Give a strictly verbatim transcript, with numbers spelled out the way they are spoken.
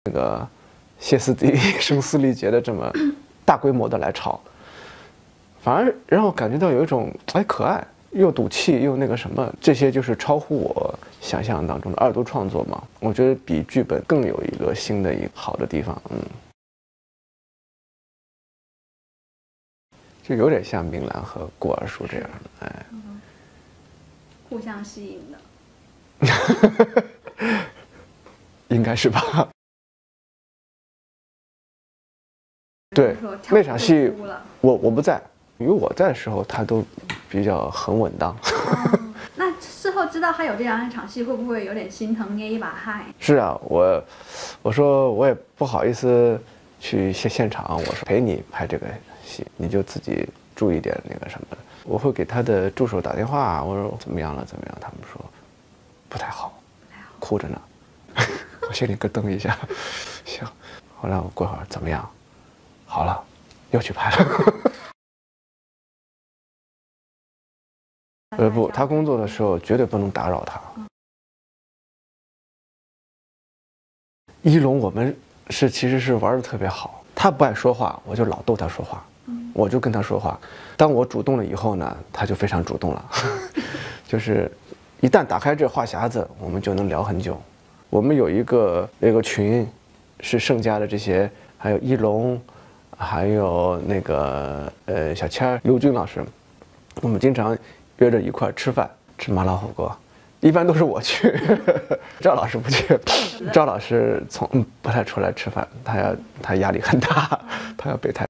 那个歇斯底里、声嘶力竭的这么大规模的来吵，反而让我感觉到有一种哎可爱，又赌气又那个什么，这些就是超乎我想象当中的二度创作嘛。我觉得比剧本更有一个新的一个好的地方，嗯，就有点像明兰和顾二叔这样的，哎， 嗯、互相吸引的， 应该是吧？对，那场戏我我不在，因为我在的时候他都比较很稳当。 哦、那事后知道他有这样一场戏，会不会有点心疼，捏一把汗？ 是啊，我我说我也不好意思去现现场，我说陪你拍这个戏，你就自己注意点那个什么的。我会给他的助手打电话，我说怎么样了怎么样？他们说不太好，哭着呢。我心里咯噔一下，行。后来我过会儿怎么样？好了，又去拍了。呃不，他工作的时候绝对不能打扰他。一龙我们是其实是玩的特别好，他不爱说话，我就老逗他说话，我就跟他说话。当我主动了以后呢，他就非常主动了，就是一旦打开这话匣子，我们就能聊很久。我们有一个那个群，是盛家的这些，还有一龙。还有那个呃小千儿、刘军老师，我们经常约着一块吃饭，吃麻辣火锅，一般都是我去，赵老师不去。赵老师从不太出来吃饭，他要他压力很大，他要备胎。